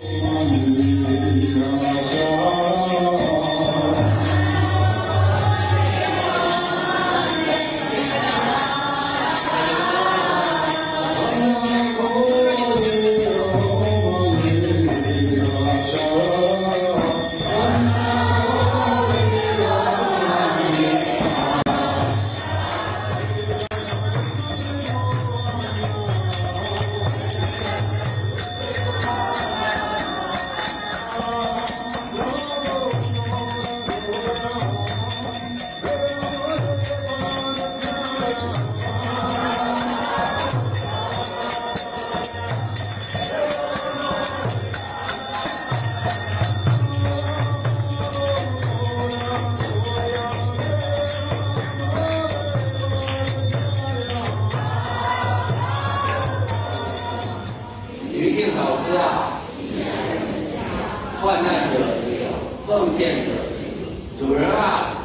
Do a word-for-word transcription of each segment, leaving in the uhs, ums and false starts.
患难者奉献者，主人啊，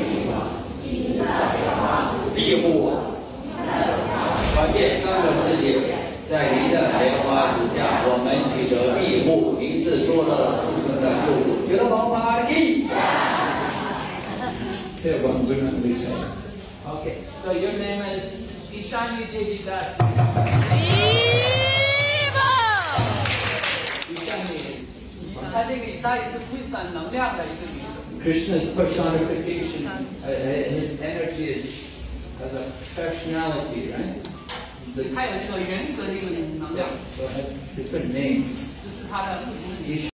庇护我，传遍三个世界，在您的莲花足下，我们取得庇护，您是做了众生的救主，觉得宝马一。 这one women we say. Okay, so your name is Ishani Devi Das. Ishani. 她这个伊莎也是挥散能量的一个女神。 Krishna's personification, uh, his energy is has a personality, right? 他有那个人格的一个能量。 So it has different names. 这是他的不同的。